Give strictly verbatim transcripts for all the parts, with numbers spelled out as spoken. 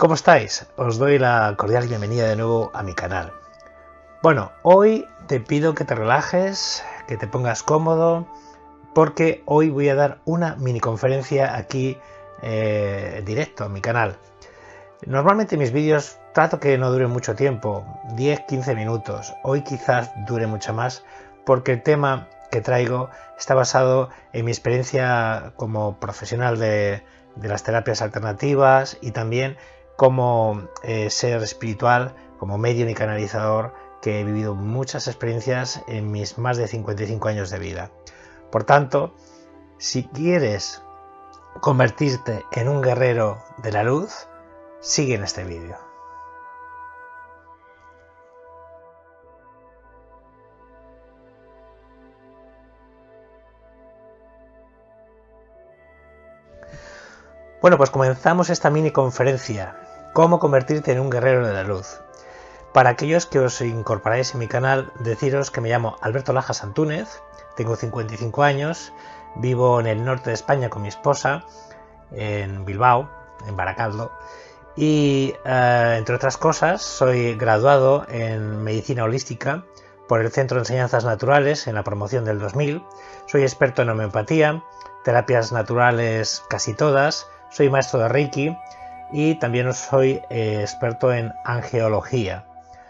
¿Cómo estáis? Os doy la cordial bienvenida de nuevo a mi canal. Bueno, hoy te pido que te relajes, que te pongas cómodo, porque hoy voy a dar una mini conferencia aquí eh, en directo en mi canal. Normalmente mis vídeos trato que no duren mucho tiempo, diez a quince minutos. Hoy quizás dure mucho más porque el tema que traigo está basado en mi experiencia como profesional de, de las terapias alternativas y también como eh, ser espiritual, como medium y canalizador, que he vivido muchas experiencias en mis más de cincuenta y cinco años de vida. Por tanto, si quieres convertirte en un guerrero de la luz, sigue en este vídeo. Bueno, pues comenzamos esta mini conferencia. ¿Cómo convertirte en un guerrero de la luz? Para aquellos que os incorporáis en mi canal, deciros que me llamo Alberto Lajas Antúnez, tengo cincuenta y cinco años, vivo en el norte de España con mi esposa, en Bilbao, en Baracaldo, y eh, entre otras cosas soy graduado en Medicina Holística por el Centro de Enseñanzas Naturales en la promoción del dos mil, soy experto en homeopatía, terapias naturales casi todas, soy maestro de Reiki y también soy eh, experto en angeología.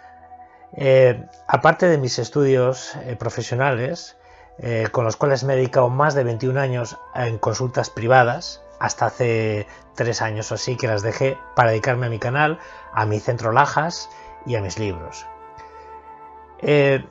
Eh, aparte de mis estudios eh, profesionales, eh, con los cuales me he dedicado más de veintiún años en consultas privadas, hasta hace tres años o así que las dejé para dedicarme a mi canal, a mi centro Lajas y a mis libros. Eh,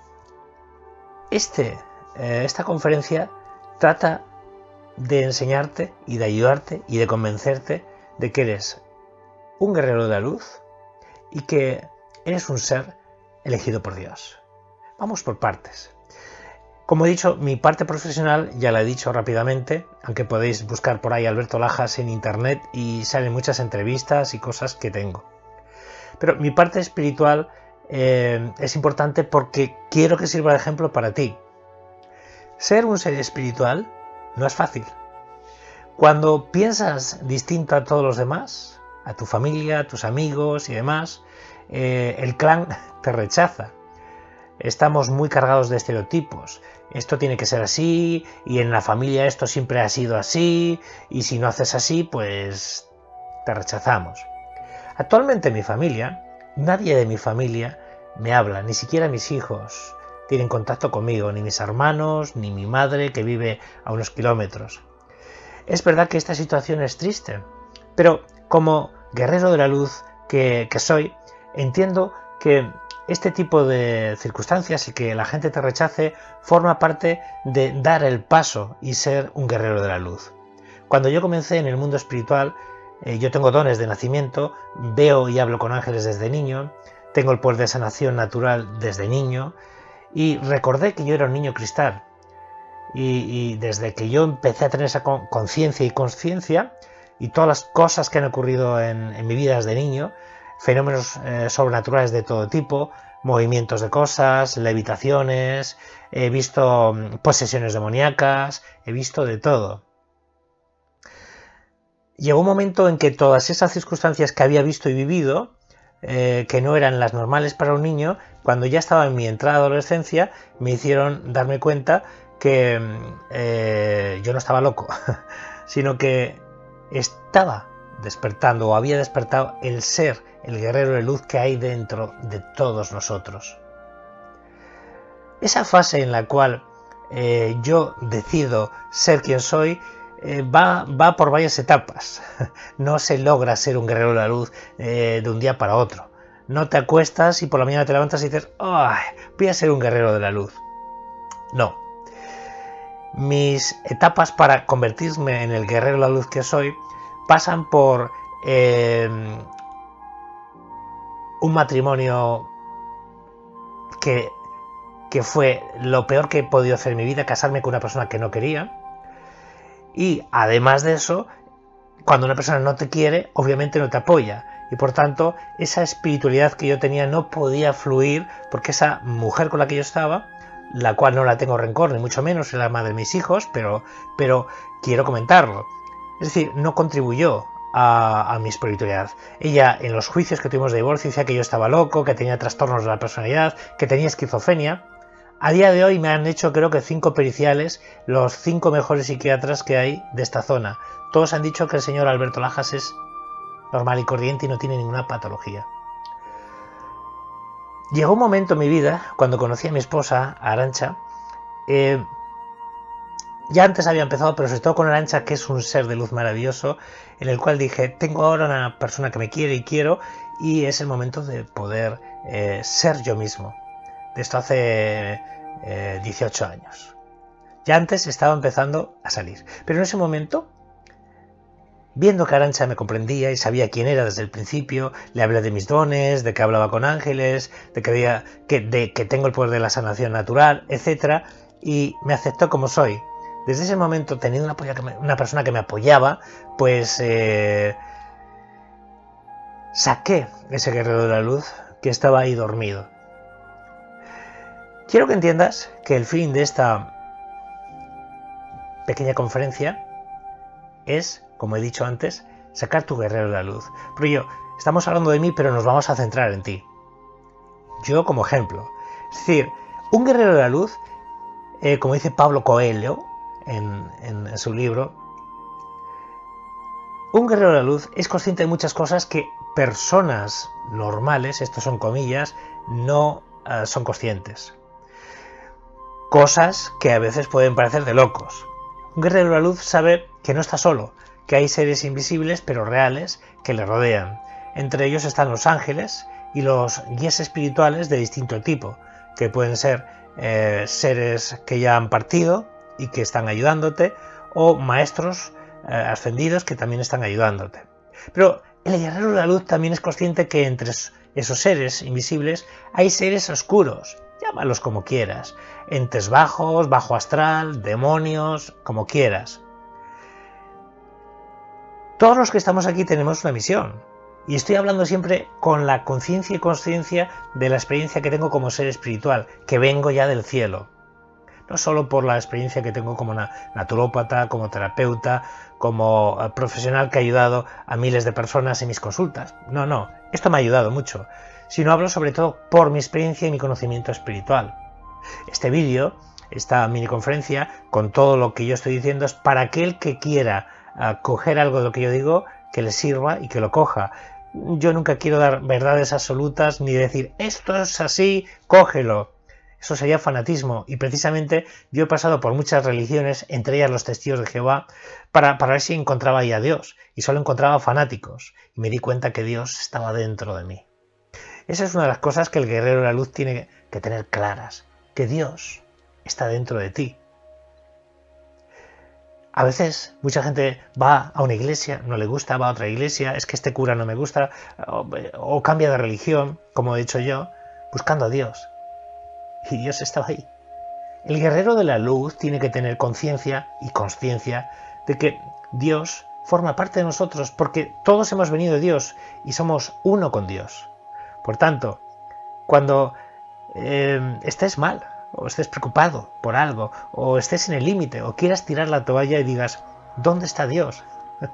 este, eh, esta conferencia trata de enseñarte y de ayudarte y de convencerte de que eres un guerrero de la luz y que eres un ser elegido por Dios. Vamos por partes. Como he dicho, mi parte profesional ya la he dicho rápidamente, aunque podéis buscar por ahí Alberto Lajas en internet y salen muchas entrevistas y cosas que tengo. Pero mi parte espiritual eh, es importante porque quiero que sirva de ejemplo para ti. Ser un ser espiritual no es fácil. Cuando piensas distinto a todos los demás, a tu familia, a tus amigos y demás, eh, el clan te rechaza. Estamos muy cargados de estereotipos. Esto tiene que ser así, y en la familia esto siempre ha sido así, y si no haces así, pues te rechazamos. Actualmente en mi familia, nadie de mi familia me habla, ni siquiera mis hijos tienen contacto conmigo, ni mis hermanos, ni mi madre que vive a unos kilómetros. Es verdad que esta situación es triste, pero como guerrero de la luz que, que soy, entiendo que este tipo de circunstancias y que la gente te rechace forma parte de dar el paso y ser un guerrero de la luz. Cuando yo comencé en el mundo espiritual, eh, yo tengo dones de nacimiento, veo y hablo con ángeles desde niño, tengo el poder de sanación natural desde niño y recordé que yo era un niño cristal. Y, y desde que yo empecé a tener esa conciencia y consciencia y todas las cosas que han ocurrido en, en mi vida desde niño, fenómenos eh, sobrenaturales de todo tipo, movimientos de cosas, levitaciones, he visto posesiones demoníacas, he visto de todo. Llegó un momento en que todas esas circunstancias que había visto y vivido, eh, que no eran las normales para un niño, cuando ya estaba en mi entrada a adolescencia, me hicieron darme cuenta que eh, yo no estaba loco, sino que estaba despertando o había despertado el ser, el guerrero de luz que hay dentro de todos nosotros. Esa fase en la cual eh, yo decido ser quien soy eh, va, va por varias etapas. No se logra ser un guerrero de la luz eh, de un día para otro. No te acuestas y por la mañana te levantas y dices, ¡ay, voy a ser un guerrero de la luz! No. Mis etapas para convertirme en el guerrero de la luz que soy pasan por eh, un matrimonio que, que fue lo peor que he podido hacer en mi vida, casarme con una persona que no quería. Y además de eso, cuando una persona no te quiere, obviamente no te apoya. Y por tanto, esa espiritualidad que yo tenía no podía fluir porque esa mujer con la que yo estaba, la cual no la tengo rencor, ni mucho menos, es la madre de mis hijos, pero, pero quiero comentarlo. Es decir, no contribuyó a, a mi espiritualidad. Ella, en los juicios que tuvimos de divorcio, decía que yo estaba loco, que tenía trastornos de la personalidad, que tenía esquizofrenia. A día de hoy me han hecho, creo que cinco periciales, los cinco mejores psiquiatras que hay de esta zona. Todos han dicho que el señor Alberto Lajas es normal y corriente y no tiene ninguna patología. Llegó un momento en mi vida, cuando conocí a mi esposa, a Arantxa, eh, ya antes había empezado, pero sobre todo con Arantxa, que es un ser de luz maravilloso, en el cual dije, tengo ahora una persona que me quiere y quiero, y es el momento de poder eh, ser yo mismo. De esto hace eh, dieciocho años. Ya antes estaba empezando a salir, pero en ese momento, viendo que Arantxa me comprendía y sabía quién era desde el principio, le hablé de mis dones, de que hablaba con ángeles, de que, había, que, de que tengo el poder de la sanación natural, etcétera, y me aceptó como soy. Desde ese momento, teniendo una, apoya, una persona que me apoyaba, pues eh, saqué ese guerrero de la luz que estaba ahí dormido. Quiero que entiendas que el fin de esta pequeña conferencia es, como he dicho antes, sacar tu guerrero de la luz. Pero yo, estamos hablando de mí, pero nos vamos a centrar en ti. Yo como ejemplo. Es decir, un guerrero de la luz, eh, como dice Pablo Coelho en, en, en su libro, un guerrero de la luz es consciente de muchas cosas que personas normales, estos son comillas, no uh, son conscientes. Cosas que a veces pueden parecer de locos. Un guerrero de la luz sabe que no está solo, que hay seres invisibles pero reales que le rodean. Entre ellos están los ángeles y los guías espirituales de distinto tipo, que pueden ser eh, seres que ya han partido y que están ayudándote, o maestros eh, ascendidos que también están ayudándote. Pero el guerrero de la luz también es consciente que entre esos seres invisibles hay seres oscuros, llámalos como quieras, entes bajos, bajo astral, demonios, como quieras. Todos los que estamos aquí tenemos una misión, y estoy hablando siempre con la conciencia y consciencia de la experiencia que tengo como ser espiritual, que vengo ya del cielo. No solo por la experiencia que tengo como naturópata, como terapeuta, como profesional que ha ayudado a miles de personas en mis consultas. No, no, esto me ha ayudado mucho, sino hablo sobre todo por mi experiencia y mi conocimiento espiritual. Este vídeo, esta mini conferencia, con todo lo que yo estoy diciendo, es para aquel que quiera uh, coger algo de lo que yo digo, que le sirva y que lo coja. Yo nunca quiero dar verdades absolutas ni decir, esto es así, cógelo. Eso sería fanatismo, y precisamente yo he pasado por muchas religiones, entre ellas los testigos de Jehová, para, para ver si encontraba ahí a Dios, y solo encontraba fanáticos, y me di cuenta que Dios estaba dentro de mí. Esa es una de las cosas que el guerrero de la luz tiene que tener claras, que Dios está dentro de ti. A veces mucha gente va a una iglesia, no le gusta, va a otra iglesia, es que este cura no me gusta, o, o cambia de religión, como he dicho yo, buscando a Dios. Y Dios estaba ahí. El guerrero de la luz tiene que tener conciencia y consciencia de que Dios forma parte de nosotros, porque todos hemos venido de Dios y somos uno con Dios. Por tanto, cuando eh, estés mal, o estés preocupado por algo, o estés en el límite, o quieras tirar la toalla y digas, ¿dónde está Dios?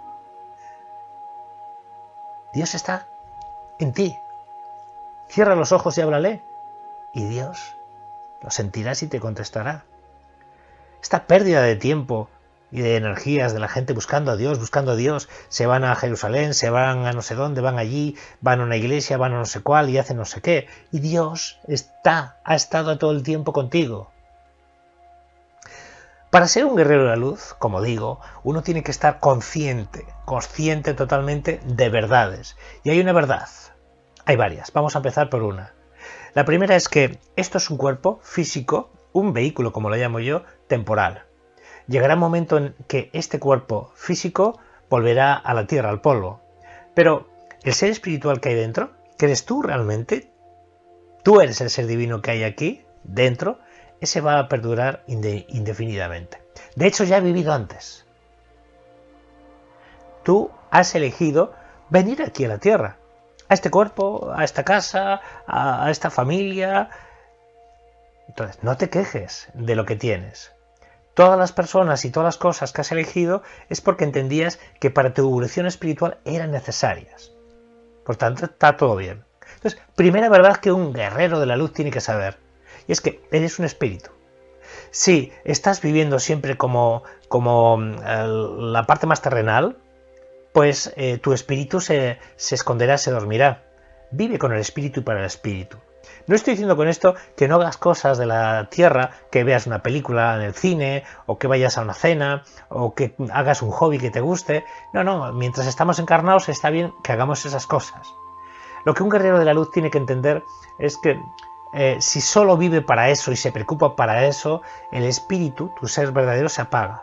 Dios está en ti. Cierra los ojos y háblale, y Dios lo sentirás y te contestará. Esta pérdida de tiempo y de energías de la gente buscando a Dios, buscando a Dios, se van a Jerusalén, se van a no sé dónde, van allí, van a una iglesia, van a no sé cuál y hacen no sé qué. Y Dios está, ha estado todo el tiempo contigo. Para ser un guerrero de la luz, como digo, uno tiene que estar consciente, consciente totalmente de verdades. Y hay una verdad, hay varias, vamos a empezar por una. La primera es que esto es un cuerpo físico, un vehículo, como lo llamo yo, temporal. Llegará un momento en que este cuerpo físico volverá a la tierra, al polvo. Pero el ser espiritual que hay dentro, que eres tú realmente, tú eres el ser divino que hay aquí, dentro, ese va a perdurar inde- indefinidamente. De hecho, ya ha vivido antes. Tú has elegido venir aquí a la tierra. A este cuerpo, a esta casa, a, a esta familia. Entonces, no te quejes de lo que tienes. todas las personas y todas las cosas que has elegido es porque entendías que para tu evolución espiritual eran necesarias. Por tanto, está todo bien. Entonces, primera verdad que un guerrero de la luz tiene que saber, y es que eres un espíritu. Si estás viviendo siempre como, como eh, la parte más terrenal, pues eh, tu espíritu se, se esconderá, se dormirá. Vive con el espíritu y para el espíritu. No estoy diciendo con esto que no hagas cosas de la tierra, que veas una película en el cine, o que vayas a una cena, o que hagas un hobby que te guste. No, no, mientras estamos encarnados está bien que hagamos esas cosas. Lo que un guerrero de la luz tiene que entender es que eh, si solo vive para eso y se preocupa para eso, el espíritu, tu ser verdadero, se apaga.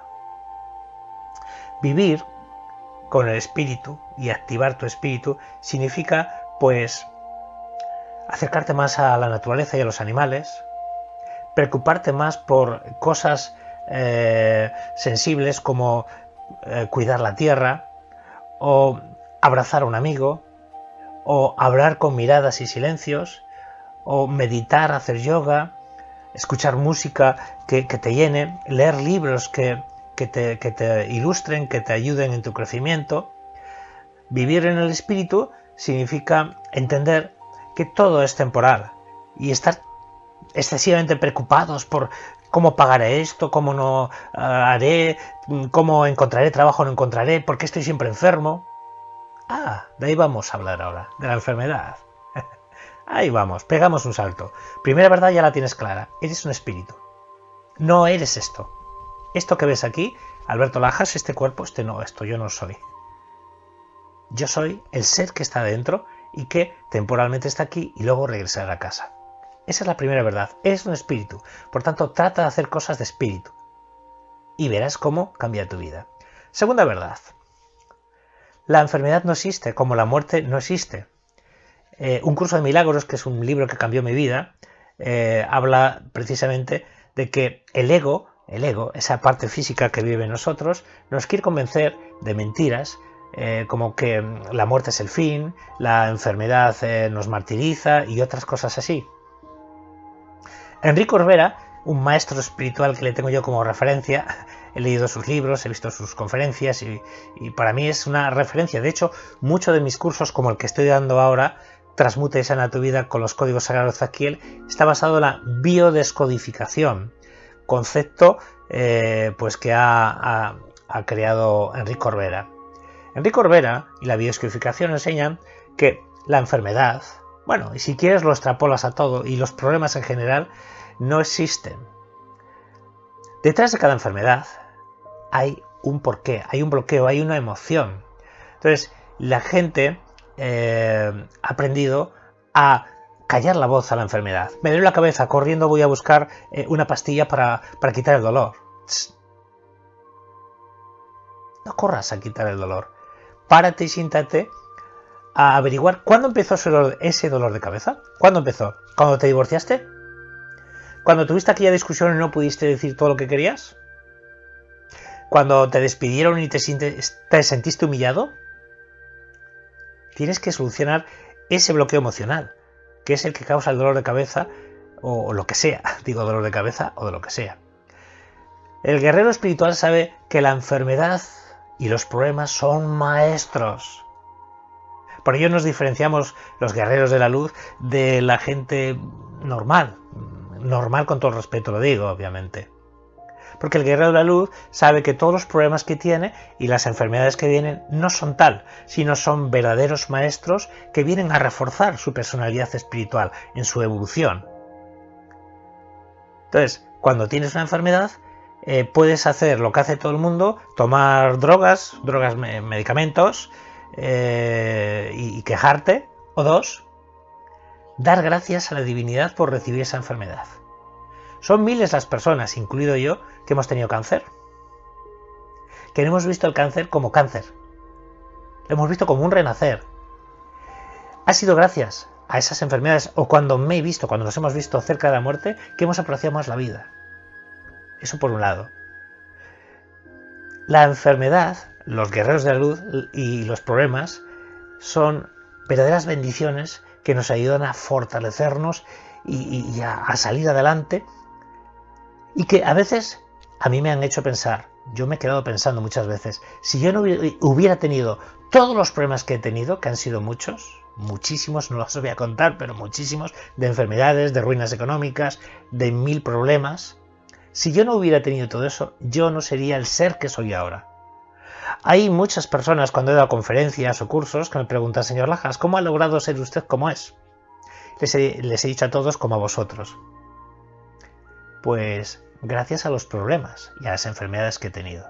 Vivir con el espíritu y activar tu espíritu significa, pues, acercarte más a la naturaleza y a los animales, preocuparte más por cosas eh, sensibles como eh, cuidar la tierra, o abrazar a un amigo, o hablar con miradas y silencios, o meditar, hacer yoga, escuchar música que, que te llene, leer libros que, que, te, que te ilustren, que te ayuden en tu crecimiento. Vivir en el espíritu significa entender que todo es temporal y estar excesivamente preocupados por cómo pagaré esto, cómo no uh, haré, cómo encontraré trabajo o no encontraré, por qué estoy siempre enfermo. Ah, de ahí vamos a hablar ahora, de la enfermedad. Ahí vamos, pegamos un salto. Primera verdad ya la tienes clara, eres un espíritu. No eres esto. Esto que ves aquí, Alberto Lajas, este cuerpo, este no, esto yo no soy. Yo soy el ser que está dentro y que temporalmente está aquí y luego regresará a casa. Esa es la primera verdad, eres un espíritu, por tanto trata de hacer cosas de espíritu y verás cómo cambia tu vida. Segunda verdad, la enfermedad no existe, como la muerte no existe. Eh, un curso de milagros, que es un libro que cambió mi vida, eh, habla precisamente de que el ego, el ego, esa parte física que vive en nosotros, nos quiere convencer de mentiras, eh, como que la muerte es el fin, la enfermedad eh, nos martiriza y otras cosas así. Enrique Corbera, un maestro espiritual que le tengo yo como referencia, he leído sus libros, he visto sus conferencias y, y para mí es una referencia. De hecho, muchos de mis cursos, como el que estoy dando ahora, Transmuta y sana tu vida con los códigos sagrados de Zadkiel, está basado en la biodescodificación, concepto eh, pues que ha, ha, ha creado Enrique Corbera. Enrique Corbera y la biodescodificación enseñan que la enfermedad, bueno, y si quieres lo extrapolas a todo, y los problemas en general no existen. Detrás de cada enfermedad hay un porqué, hay un bloqueo, hay una emoción. Entonces, la gente eh, ha aprendido a callar la voz a la enfermedad. Me duele la cabeza, corriendo voy a buscar eh, una pastilla para, para quitar el dolor. Tss. No corras a quitar el dolor. Párate y siéntate a averiguar cuándo empezó ese dolor, ese dolor de cabeza. ¿Cuándo empezó? ¿Cuando te divorciaste? ¿Cuando tuviste aquella discusión y no pudiste decir todo lo que querías? ¿Cuando te despidieron y te, sientes, te sentiste humillado? Tienes que solucionar ese bloqueo emocional, que es el que causa el dolor de cabeza o lo que sea. Digo dolor de cabeza o de lo que sea. El guerrero espiritual sabe que la enfermedad y los problemas son maestros. Por ello nos diferenciamos los guerreros de la luz de la gente normal. Normal con todo el respeto lo digo, obviamente. Porque el guerrero de la luz sabe que todos los problemas que tiene y las enfermedades que vienen no son tal, sino son verdaderos maestros que vienen a reforzar su personalidad espiritual en su evolución. Entonces, cuando tienes una enfermedad, eh, puedes hacer lo que hace todo el mundo, tomar drogas, drogas, medicamentos, eh, y, y quejarte, o dos, dar gracias a la divinidad por recibir esa enfermedad. Son miles las personas, incluido yo, que hemos tenido cáncer. Que no hemos visto el cáncer como cáncer. Lo hemos visto como un renacer. Ha sido gracias a esas enfermedades, o cuando me he visto, cuando nos hemos visto cerca de la muerte, que hemos apreciado más la vida. Eso por un lado. La enfermedad, los guerreros de la luz y los problemas son verdaderas bendiciones que nos ayudan a fortalecernos y, y a, a salir adelante, y que a veces a mí me han hecho pensar, yo me he quedado pensando muchas veces, si yo no hubiera tenido todos los problemas que he tenido, que han sido muchos, muchísimos, no los voy a contar, pero muchísimos, de enfermedades, de ruinas económicas, de mil problemas, si yo no hubiera tenido todo eso, yo no sería el ser que soy ahora. Hay muchas personas cuando he dado conferencias o cursos que me preguntan, señor Lajas, ¿cómo ha logrado ser usted como es? Les he, les he dicho a todos como a vosotros. Pues gracias a los problemas y a las enfermedades que he tenido.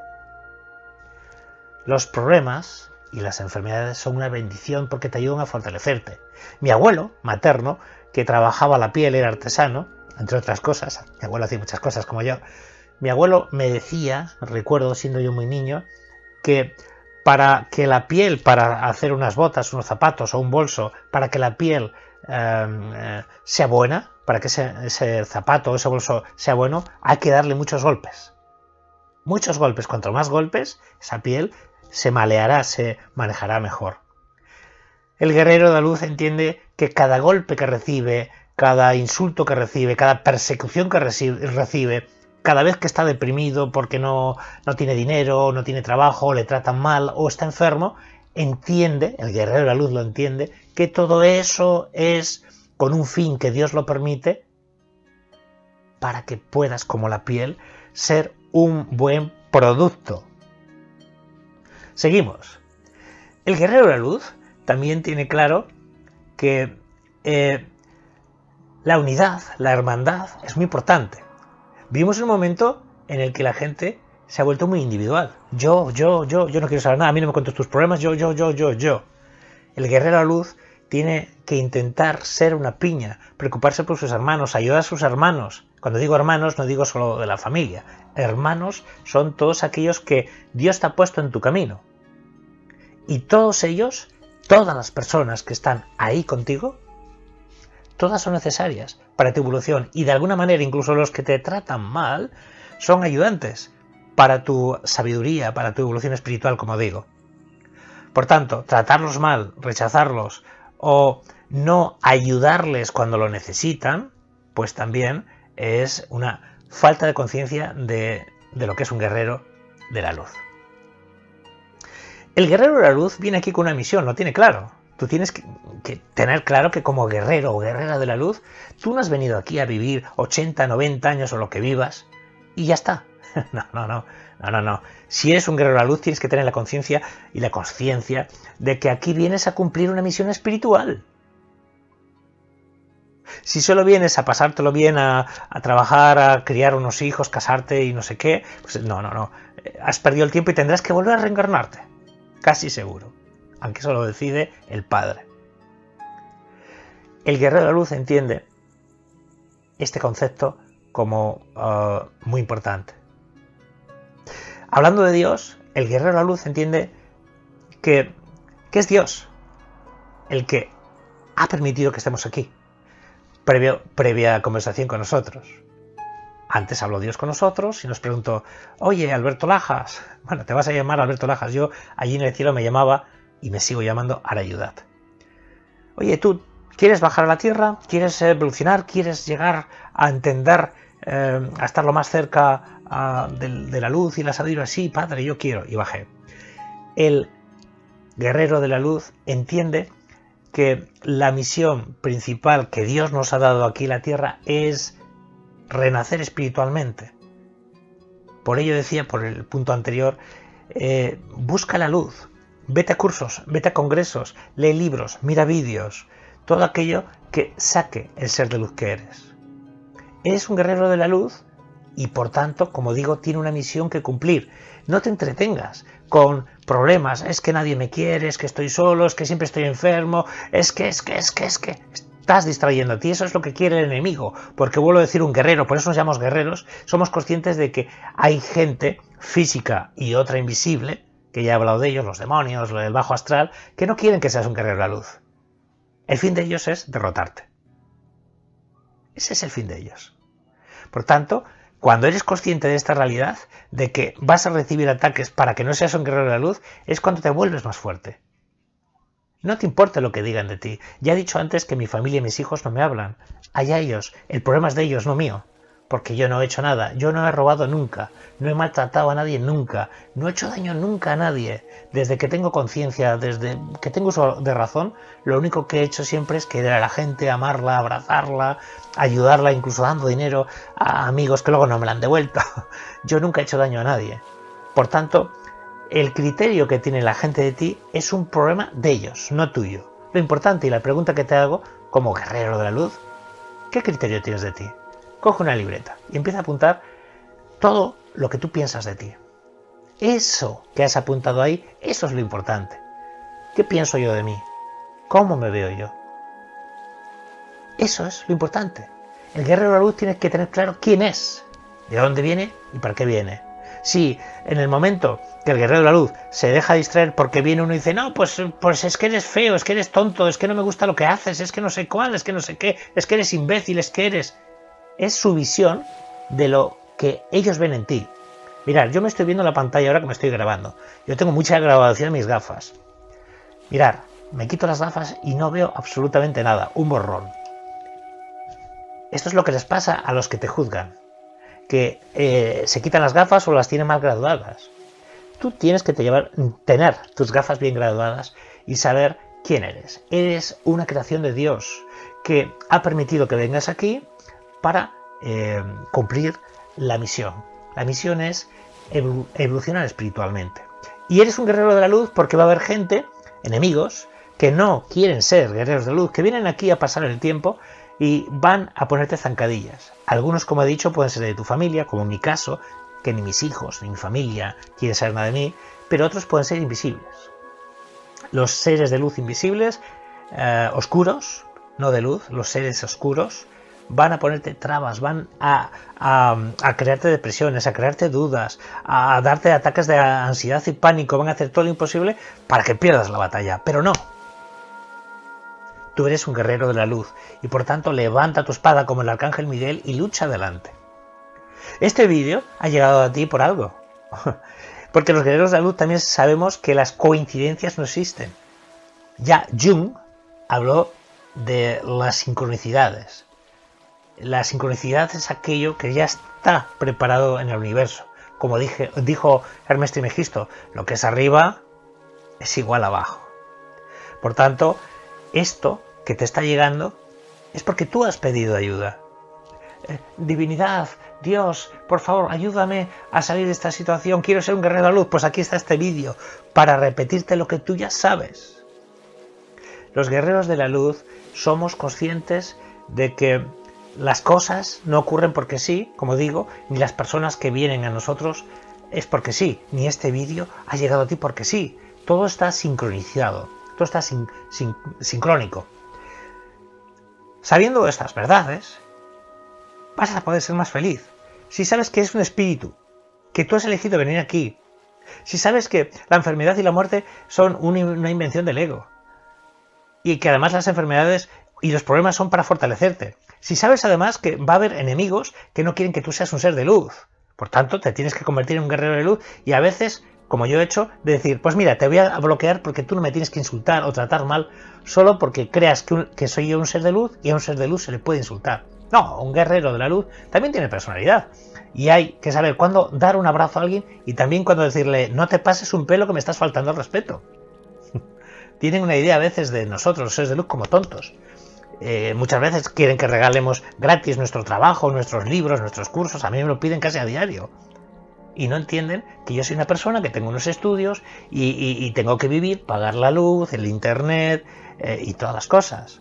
Los problemas y las enfermedades son una bendición porque te ayudan a fortalecerte. Mi abuelo materno, que trabajaba la piel, era artesano, entre otras cosas, mi abuelo hacía muchas cosas como yo, mi abuelo me decía, recuerdo siendo yo muy niño, que para que la piel, para hacer unas botas, unos zapatos o un bolso, para que la piel eh, eh, sea buena, para que ese, ese zapato o ese bolso sea bueno, hay que darle muchos golpes. Muchos golpes. Cuanto más golpes, esa piel se maleará, se manejará mejor. El guerrero de la luz entiende que cada golpe que recibe, cada insulto que recibe, cada persecución que recibe, cada vez que está deprimido porque no, no tiene dinero, no tiene trabajo, le tratan mal o está enfermo, entiende, el guerrero de la luz lo entiende, que todo eso es con un fin que Dios lo permite para que puedas, como la piel, ser un buen producto. Seguimos. El guerrero de la luz también tiene claro que eh, la unidad, la hermandad es muy importante. Vivimos un momento en el que la gente se ha vuelto muy individual. Yo, yo, yo, yo no quiero saber nada, a mí no me cuentes tus problemas, yo, yo, yo, yo, yo. El guerrero de la luz tiene que intentar ser una piña, preocuparse por sus hermanos, ayudar a sus hermanos. Cuando digo hermanos no digo solo de la familia. Hermanos son todos aquellos que Dios te ha puesto en tu camino. Y todos ellos, todas las personas que están ahí contigo, todas son necesarias para tu evolución y de alguna manera incluso los que te tratan mal son ayudantes para tu sabiduría, para tu evolución espiritual, como digo. Por tanto, tratarlos mal, rechazarlos o no ayudarles cuando lo necesitan, pues también es una falta de conciencia de, de lo que es un guerrero de la luz. El guerrero de la luz viene aquí con una misión, lo tiene claro. Tú tienes que, que tener claro que como guerrero o guerrera de la luz, tú no has venido aquí a vivir ochenta, noventa años o lo que vivas y ya está. No, no, no, no, no, no. Si eres un guerrero de la luz, tienes que tener la conciencia y la consciencia de que aquí vienes a cumplir una misión espiritual. Si solo vienes a pasártelo bien, a, a trabajar, a criar unos hijos, casarte y no sé qué, pues no, no, no. Has perdido el tiempo y tendrás que volver a reencarnarte. Casi seguro. Aunque eso lo decide el Padre. El guerrero de la luz entiende este concepto como uh, muy importante. Hablando de Dios, el guerrero de la luz entiende que, que es Dios el que ha permitido que estemos aquí, previo, previa conversación con nosotros. Antes habló Dios con nosotros y nos preguntó, oye, Alberto Lajas, bueno, te vas a llamar Alberto Lajas, yo allí en el cielo me llamaba y me sigo llamando Arayudat. Oye, tú, ¿quieres bajar a la tierra? ¿Quieres evolucionar? ¿Quieres llegar a entender, eh, a estar lo más cerca a, de, de la luz y la sabiduría? Sí, padre, yo quiero. Y bajé. El guerrero de la luz entiende que la misión principal que Dios nos ha dado aquí en la tierra es renacer espiritualmente. Por ello decía, por el punto anterior, eh, busca la luz. Vete a cursos, vete a congresos, lee libros, mira vídeos, todo aquello que saque el ser de luz que eres. Eres un guerrero de la luz y por tanto, como digo, tiene una misión que cumplir. No te entretengas con problemas, es que nadie me quiere, es que estoy solo, es que siempre estoy enfermo, es que, es que, es que, es que... Estás distrayendo a ti, eso es lo que quiere el enemigo, porque vuelvo a decir un guerrero, por eso nos llamamos guerreros, somos conscientes de que hay gente física y otra invisible, que ya he hablado de ellos, los demonios, el bajo astral, que no quieren que seas un guerrero de la luz. El fin de ellos es derrotarte. Ese es el fin de ellos. Por tanto, cuando eres consciente de esta realidad, de que vas a recibir ataques para que no seas un guerrero de la luz, es cuando te vuelves más fuerte. No te importa lo que digan de ti. Ya he dicho antes que mi familia y mis hijos no me hablan. Allá ellos. El problema es de ellos, no mío. porque yo no he hecho nada, yo no he robado nunca, no he maltratado a nadie nunca, no he hecho daño nunca a nadie. Desde que tengo conciencia, desde que tengo uso de razón, lo único que he hecho siempre es querer a la gente, amarla, abrazarla, ayudarla, incluso dando dinero a amigos que luego no me la han devuelto. Yo nunca he hecho daño a nadie. Por tanto, el criterio que tiene la gente de ti es un problema de ellos, no tuyo. Lo importante y la pregunta que te hago, como guerrero de la luz, ¿qué criterio tienes de ti? Coge una libreta y empieza a apuntar todo lo que tú piensas de ti. Eso que has apuntado ahí, eso es lo importante. ¿Qué pienso yo de mí? ¿Cómo me veo yo? Eso es lo importante. El guerrero de la luz tiene que tener claro quién es, de dónde viene y para qué viene. Si en el momento que el guerrero de la luz se deja distraer porque viene uno y dice, no, pues, pues es que eres feo, es que eres tonto, es que no me gusta lo que haces, es que no sé cuál, es que no sé qué, es que eres imbécil, es que eres... Es su visión de lo que ellos ven en ti. Mirad, yo me estoy viendo en la pantalla ahora que me estoy grabando. Yo tengo mucha grabación en mis gafas. Mirad, me quito las gafas y no veo absolutamente nada, un borrón. Esto es lo que les pasa a los que te juzgan, que eh, se quitan las gafas o las tienen mal graduadas. Tú tienes que te llevar, tener tus gafas bien graduadas y saber quién eres. Eres una creación de Dios que ha permitido que vengas aquí para eh, cumplir la misión. La misión es evol- evolucionar espiritualmente. Y eres un guerrero de la luz porque va a haber gente, enemigos, que no quieren ser guerreros de luz, que vienen aquí a pasar el tiempo y van a ponerte zancadillas. Algunos, como he dicho, pueden ser de tu familia, como en mi caso, que ni mis hijos ni mi familia quieren saber nada de mí, pero otros pueden ser invisibles. Los seres de luz invisibles, eh, oscuros, no de luz, los seres oscuros, van a ponerte trabas, van a, a, a crearte depresiones, a crearte dudas, a darte ataques de ansiedad y pánico, van a hacer todo lo imposible para que pierdas la batalla, pero no. Tú eres un guerrero de la luz y por tanto levanta tu espada como el arcángel Miguel y lucha adelante. Este vídeo ha llegado a ti por algo, porque los guerreros de la luz también sabemos que las coincidencias no existen. Ya Jung habló de las sincronicidades. La sincronicidad es aquello que ya está preparado en el universo. Como dije, dijo Hermes Trismegisto, lo que es arriba es igual a abajo. Por tanto, esto que te está llegando es porque tú has pedido ayuda. Eh, divinidad, Dios, por favor, ayúdame a salir de esta situación. Quiero ser un guerrero de la luz. Pues aquí está este vídeo para repetirte lo que tú ya sabes. Los guerreros de la luz somos conscientes de que las cosas no ocurren porque sí, como digo, ni las personas que vienen a nosotros es porque sí, ni este vídeo ha llegado a ti porque sí. Todo está sincronizado, todo está sin, sin, sincrónico. Sabiendo estas verdades, vas a poder ser más feliz. Si sabes que es un espíritu, que tú has elegido venir aquí, si sabes que la enfermedad y la muerte son una invención del ego, y que además las enfermedades y los problemas son para fortalecerte, si sabes además que va a haber enemigos que no quieren que tú seas un ser de luz, por tanto te tienes que convertir en un guerrero de luz y a veces, como yo he hecho, de decir, pues mira, te voy a bloquear porque tú no me tienes que insultar o tratar mal solo porque creas que, un, que soy yo un ser de luz y a un ser de luz se le puede insultar. No, un guerrero de la luz también tiene personalidad y hay que saber cuándo dar un abrazo a alguien y también cuándo decirle, no te pases un pelo que me estás faltando al respeto. Tienen una idea a veces de nosotros, los seres de luz, como tontos. Eh, muchas veces quieren que regalemos gratis nuestro trabajo, nuestros libros, nuestros cursos. A mí me lo piden casi a diario. Y no entienden que yo soy una persona que tengo unos estudios y, y, y tengo que vivir, pagar la luz, el internet eh, y todas las cosas.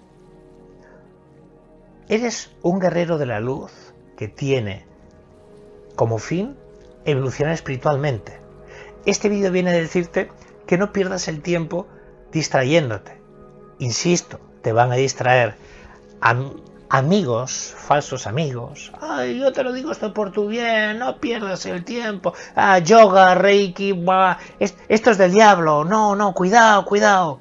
Eres un guerrero de la luz que tiene como fin evolucionar espiritualmente. Este vídeo viene a decirte que no pierdas el tiempo distrayéndote. Insisto, te van a distraer Am amigos, falsos amigos. Ay, yo te lo digo esto por tu bien, no pierdas el tiempo. Ah, yoga, reiki, bah, es, esto es del diablo. No, no, cuidado, cuidado.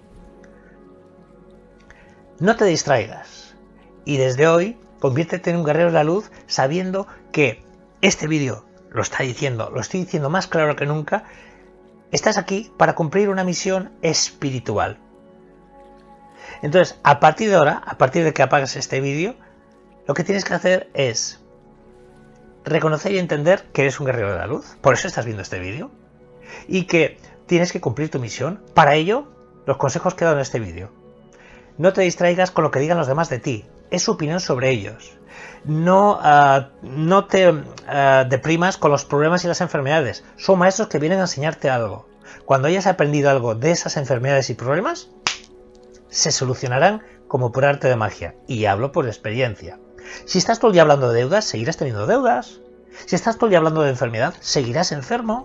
No te distraigas. Y desde hoy, conviértete en un guerrero de la luz sabiendo que este vídeo lo está diciendo, lo estoy diciendo más claro que nunca. Estás aquí para cumplir una misión espiritual. Entonces, a partir de ahora, a partir de que apagues este vídeo, lo que tienes que hacer es reconocer y entender que eres un guerrero de la luz. Por eso estás viendo este vídeo. Y que tienes que cumplir tu misión. Para ello, los consejos que he dado en este vídeo. No te distraigas con lo que digan los demás de ti. Es su opinión sobre ellos. No, uh, no te uh, deprimas con los problemas y las enfermedades. Son maestros que vienen a enseñarte algo. Cuando hayas aprendido algo de esas enfermedades y problemas, se solucionarán como por arte de magia. Y hablo por experiencia. Si estás todo el día hablando de deudas, seguirás teniendo deudas. Si estás todo el día hablando de enfermedad, seguirás enfermo.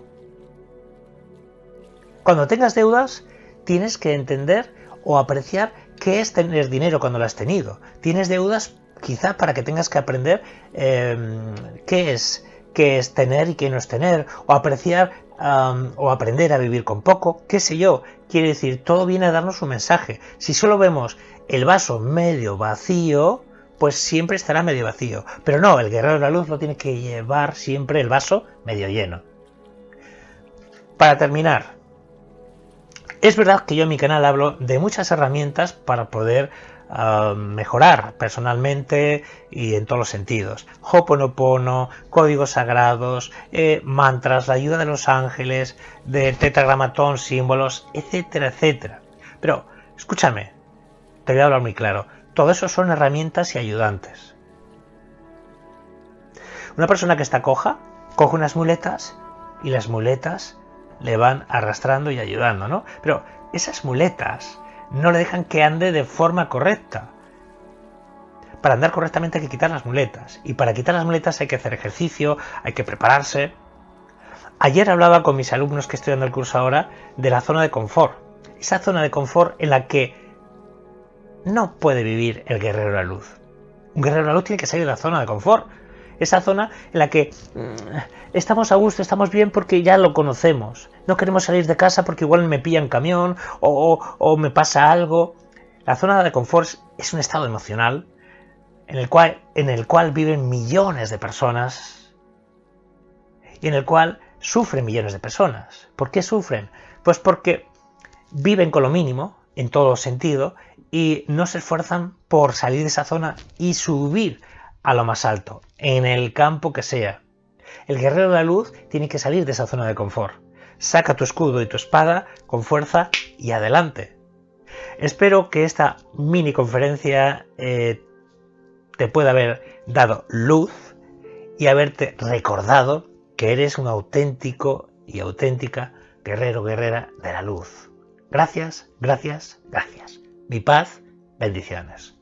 Cuando tengas deudas, tienes que entender o apreciar qué es tener dinero cuando lo has tenido. Tienes deudas quizá para que tengas que aprender eh, qué es, qué es tener y qué no es tener, o apreciar um, o aprender a vivir con poco, qué sé yo. Quiere decir, todo viene a darnos un mensaje. Si solo vemos el vaso medio vacío, pues siempre estará medio vacío. Pero no, el guerrero de la luz lo tiene que llevar siempre el vaso medio lleno. Para terminar, es verdad que yo en mi canal hablo de muchas herramientas para poder uh, mejorar personalmente y en todos los sentidos. Ho'oponopono, códigos sagrados, eh, mantras, la ayuda de los ángeles, de tetragramatón, símbolos, etcétera, etcétera. Pero, escúchame, te voy a hablar muy claro. Todo eso son herramientas y ayudantes. Una persona que está coja, coge unas muletas y las muletas le van arrastrando y ayudando, ¿no? Pero esas muletas no le dejan que ande de forma correcta. Para andar correctamente hay que quitar las muletas. Y para quitar las muletas hay que hacer ejercicio, hay que prepararse. Ayer hablaba con mis alumnos que estoy dando el curso ahora de la zona de confort. Esa zona de confort en la que no puede vivir el guerrero de la luz. Un guerrero de la luz tiene que salir de la zona de confort. Esa zona en la que estamos a gusto, estamos bien porque ya lo conocemos. No queremos salir de casa porque igual me pilla un camión o, o, o me pasa algo. La zona de confort es un estado emocional en el cual, en el cual viven millones de personas y en el cual sufren millones de personas. ¿Por qué sufren? Pues porque viven con lo mínimo, en todo sentido, y no se esfuerzan por salir de esa zona y subir a lo más alto, en el campo que sea. El guerrero de la luz tiene que salir de esa zona de confort. Saca tu escudo y tu espada con fuerza y adelante. Espero que esta mini conferencia eh, te pueda haber dado luz y haberte recordado que eres un auténtico y auténtica guerrero, guerrera de la luz. Gracias, gracias, gracias. Mi paz, bendiciones.